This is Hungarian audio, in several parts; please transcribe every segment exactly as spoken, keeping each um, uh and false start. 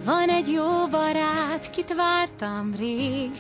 Van egy jó barát, kit vártam rég,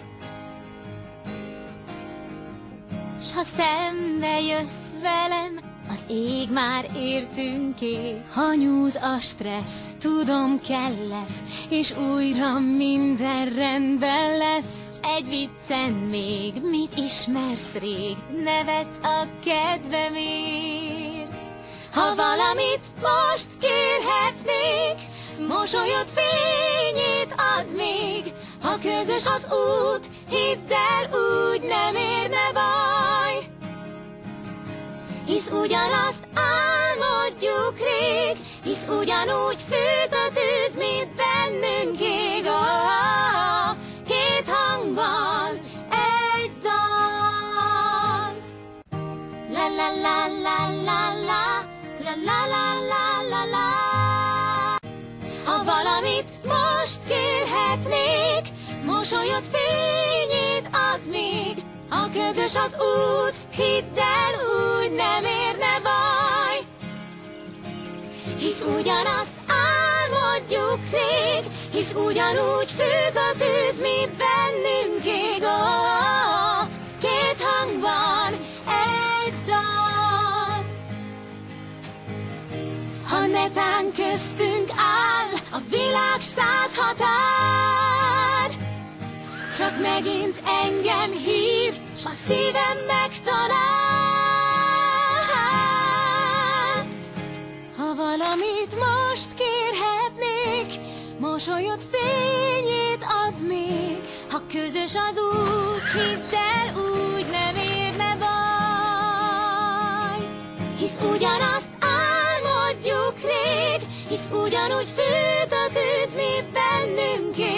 s ha szembe jössz velem, az ég már értünké. Ha nyúz a stressz, tudom kell lesz, és újra minden rendben lesz. Egy viccen még, mit ismersz rég, nevet a kedvemért. Ha valamit most kérhetnék, mosolyod fényét ad még. Ha közös az út, hidd el, úgy nem érne baj. Hisz ugyanazt álmodjuk rég, hisz ugyanúgy fűt a tűz, mint bennünk ég. Oh, két hangban egy dal. La la la la la la, la la la la la la. Ha valamit most kérhetnék, mosolyod fényét ad még. Ha közös az út, hidd el, úgy nem érne baj. Hisz ugyanazt álmodjuk rég, hisz ugyanúgy függ a tűz, mint bennünk ég. Oh, két hangban egy dal. Ha netán köztünk áll a világ száz határ, csak megint engem hív, s a szívem megtalál. Ha valamit most kérhetnék, mosolyod fényét ad még. Ha közös az út, hidd el, úgy nem érne baj. Hisz ugyanazt álmodjuk rég, hisz ugyanúgy fűt a tűz, mint bennünk ég.